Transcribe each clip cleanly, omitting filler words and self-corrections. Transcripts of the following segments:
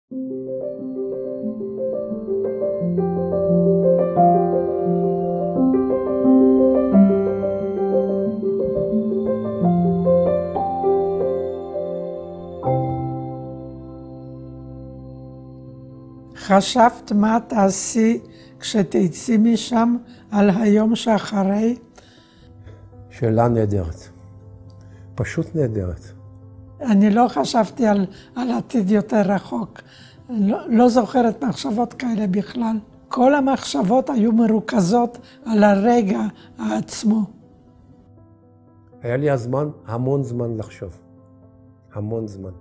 חשבת מה תעשי כשתצאי משם על היום שאחרי? שאלה נהדרת. פשוט נהדרת. אני לא חשבתי על עתיד יותר רחוק. לא זוכרת מחשבות כאלה בכלל. כל המחשבות היו מרוכזות על הרגע עצמו. היה לי המון זמן לחשוב. המון זמן.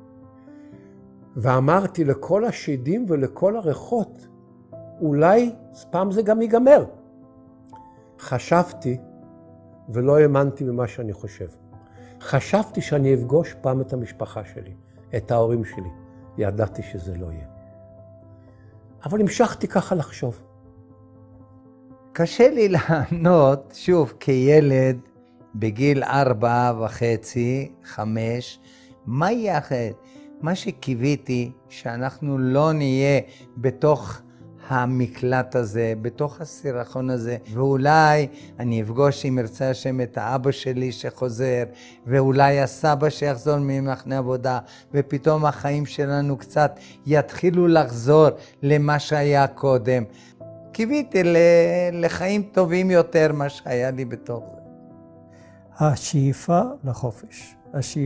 ואמרתי לכל השדים ולכל הריחות, אולי פעם זה גם ייגמר. חשבתי ולא האמנתי במה שאני חושב. חשבתי שאני אפגוש פעם את המשפחה שלי, את ההורים שלי. ידעתי שזה לא יהיה. אבל המשכתי ככה לחשוב. קשה לי לענות, שוב, כילד בגיל 4.5, 5, מה יהיה אחרת? מה שקיוויתי שאנחנו לא נהיה בתוך המקלט הזה, בתוך הסירחון הזה, ואולי אני אפגוש אם ירצה השם את האבא שלי שחוזר, ואולי הסבא שיחזור ממחנה עבודה, ופתאום החיים שלנו קצת יתחילו לחזור למה שהיה קודם. קיוויתי לחיים טובים יותר מה שהיה לי בתוך זה. השאיפה לחופש,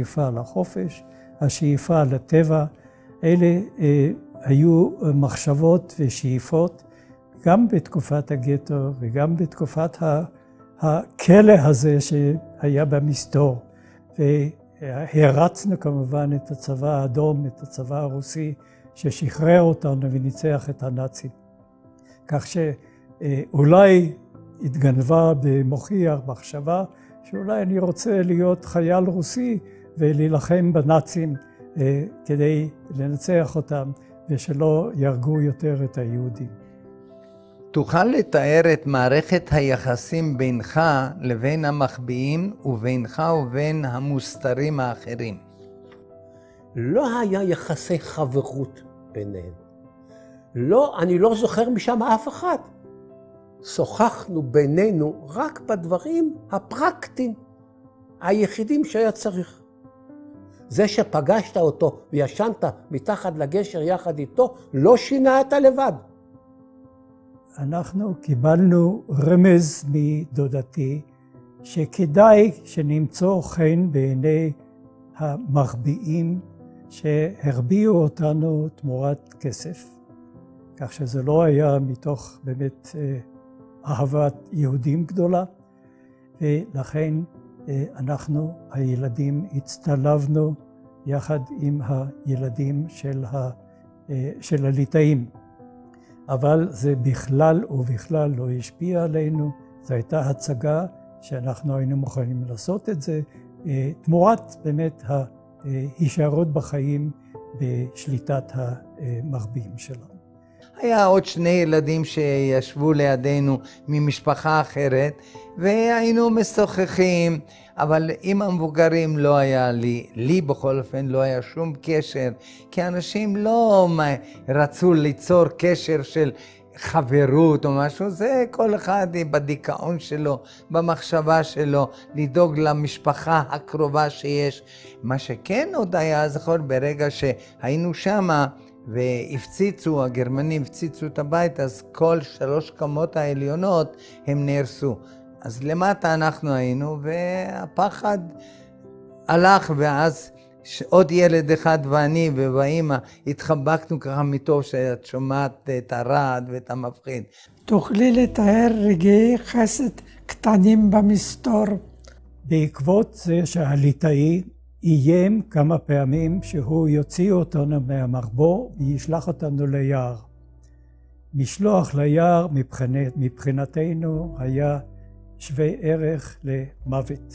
השאיפה לטבע, אלה היו מחשבות ושאיפות, גם בתקופת הגטו וגם בתקופת הכלא הזה שהיה במסתור. והרצנו כמובן את הצבא האדום, את הצבא הרוסי, ששחרר אותנו וניצח את הנאצים. כך שאולי התגנבה במוחי המחשבה, שאולי אני רוצה להיות חייל רוסי ולהילחם בנאצים כדי לנצח אותם ושלא ירגו יותר את היהודים. תוכל לתאר את מערכת היחסים בינך לבין המחביאים ובינך ובין המוסתרים האחרים? לא היה יחסי חברות ביניהם. לא, אני לא זוכר משם אף אחד. שוחחנו בינינו רק בדברים הפרקטיים, היחידים שהיה צריך. זה שפגשת אותו וישנת מתחת לגשר יחד איתו, לא שינה את הלבד. אנחנו קיבלנו רמז מדודתי, שכדאי שנמצוא חן בעיני המחביאים שהרביעו אותנו תמורת כסף. כך שזה לא היה מתוך באמת אהבת יהודים גדולה, ולכן אנחנו, הילדים, הצטלבנו יחד עם הילדים של הליטאים. אבל זה בכלל ובכלל לא השפיע עלינו. זו הייתה הצגה שאנחנו היינו מוכנים לעשות את זה, תמורת באמת ההישארות בחיים בשליטת המחביאים שלנו. היה עוד 2 ילדים שישבו לידינו ממשפחה אחרת, והיינו משוחחים, אבל עם המבוגרים לא היה לי בכל אופן לא היה שום קשר, כי אנשים לא רצו ליצור קשר של חברות או משהו, זה כל אחד בדיכאון שלו, במחשבה שלו, לדאוג למשפחה הקרובה שיש. מה שכן עוד היה זכור ברגע שהיינו שמה, והפציצו, הגרמנים הפציצו את הבית, אז כל 3 קומות העליונות הם נהרסו. אז למטה אנחנו היינו, והפחד הלך, ואז עוד ילד אחד ואני ובאמא התחבקנו ככה מטוב שאת שומעת את הרעד ואת המפחיד. תוכלי לתאר רגעי חסד קטנים במסתור? בעקבות זה שהליטאי איים כמה פעמים שהוא יוציא אותנו מהמחבוא וישלח אותנו ליער. משלוח ליער מבחינתנו היה שווה ערך למוות.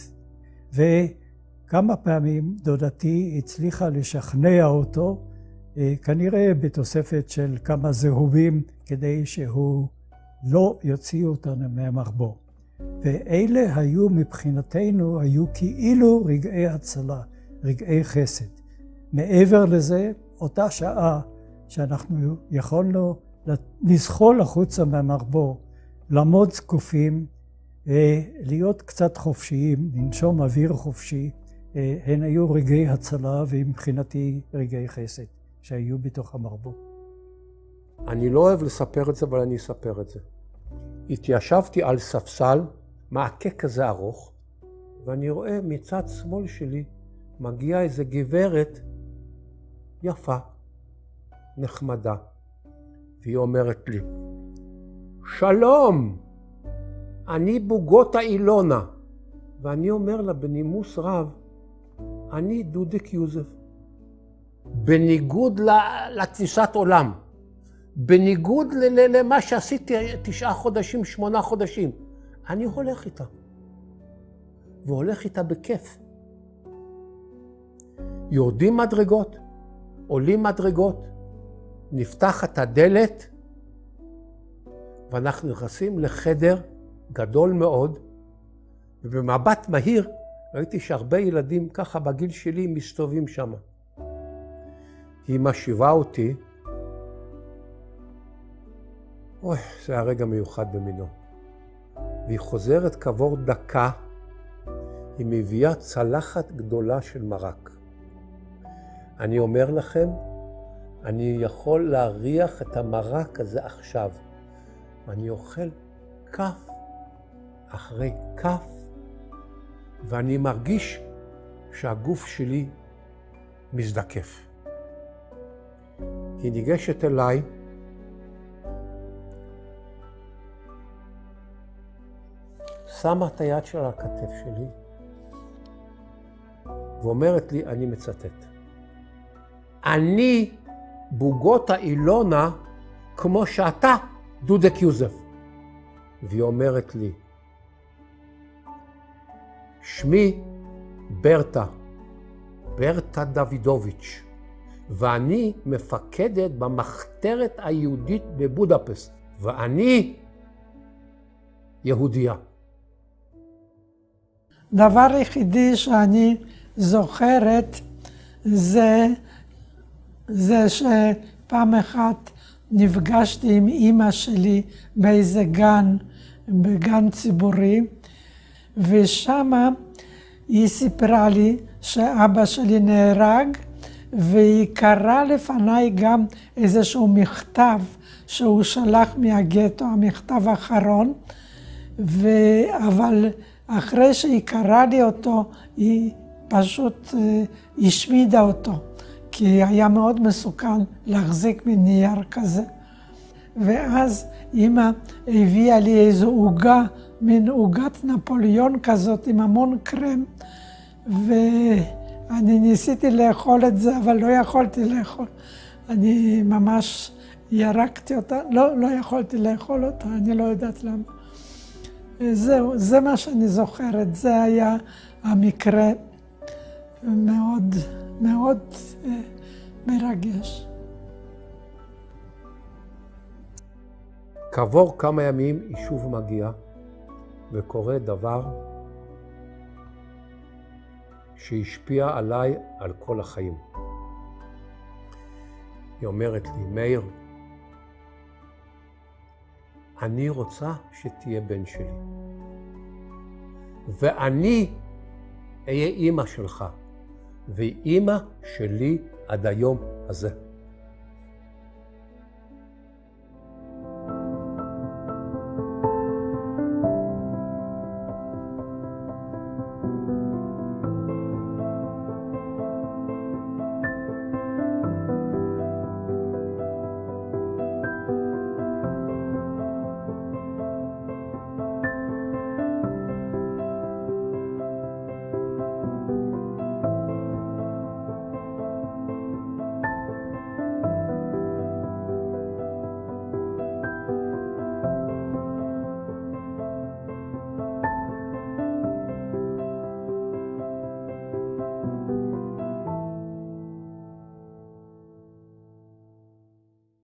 וכמה פעמים דודתי הצליחה לשכנע אותו, כנראה בתוספת של כמה זהובים, כדי שהוא לא יוציא אותנו מהמחבוא. ואלה היו מבחינתנו, היו כאילו רגעי הצלה, רגעי חסד. מעבר לזה, אותה שעה שאנחנו יכולנו לזחול החוצה מהמרבור, לעמוד זקופים, להיות קצת חופשיים, לנשום אוויר חופשי. הן היו רגעי הצלה, ומבחינתי רגעי חסד שהיו בתוך המרבור. אני לא אוהב לספר את זה, אבל אני אספר את זה. התיישבתי על ספסל, מעקה כזה ארוך, ואני רואה מצד שמאל שלי מגיעה איזו גברת יפה, נחמדה, והיא אומרת לי, שלום, אני בוגותה אילונה. ואני אומר לה בנימוס רב, אני דודק יוזף. בניגוד לתפיסת עולם, בניגוד למה שעשיתי 9 חודשים, 8 חודשים, אני הולך איתה. והולך איתה בכיף. יורדים מדרגות, עולים מדרגות, נפתחת הדלת, ואנחנו נכנסים לחדר גדול מאוד, ובמבט מהיר ראיתי שהרבה ילדים ככה בגיל שלי מסתובבים שם. היא משיבה אותי, אוי, זה היה רגע מיוחד במינו. והיא חוזרת כעבור דקה, היא מביאה צלחת גדולה של מרק. אני אומר לכם, אני יכול להריח את המרק הזה עכשיו. ואני אוכל כף אחרי כף, ואני מרגיש שהגוף שלי מזדקף. היא ניגשת אליי, שמה את היד שלה על הכתף שלי, ואומרת לי, אני מצטט, אני בוגותה אילונה כמו שאתה דודק יוזף. והיא אומרת לי, שמי ברטה דוידוביץ', ואני מפקדת במחתרת היהודית בבודפסט, ואני יהודייה. דבר יחידי שאני זוכרת זה שפעם אחת נפגשתי עם אמא שלי באיזה בגן ציבורי, ושמה היא סיפרה לי שאבא שלי נהרג, והיא קראה לפניי גם איזשהו מכתב שהוא שלח מהגטו, המכתב האחרון, אבל אחרי שהיא קראה לי אותו, היא פשוט השמידה אותו, כי היה מאוד מסוכן להחזיק מנייר כזה. ואז אמא הביאה לי איזו עוגה, מין עוגת נפוליאון כזאת עם המון קרם, ואני ניסיתי לאכול את זה, אבל לא יכולתי לאכול. אני ממש ירקתי אותה, לא יכולתי לאכול אותה, אני לא יודעת למה. זהו, זה מה שאני זוכרת, זה היה המקרה מאוד מאוד מרגש. כעבור כמה ימים היא שוב מגיעה, וקורה דבר שהשפיע עליי על כל החיים. היא אומרת לי, מאיר, אני רוצה שתהיה בן שלי, ואני אהיה אימא שלך, והיא אימא שלי עד היום הזה.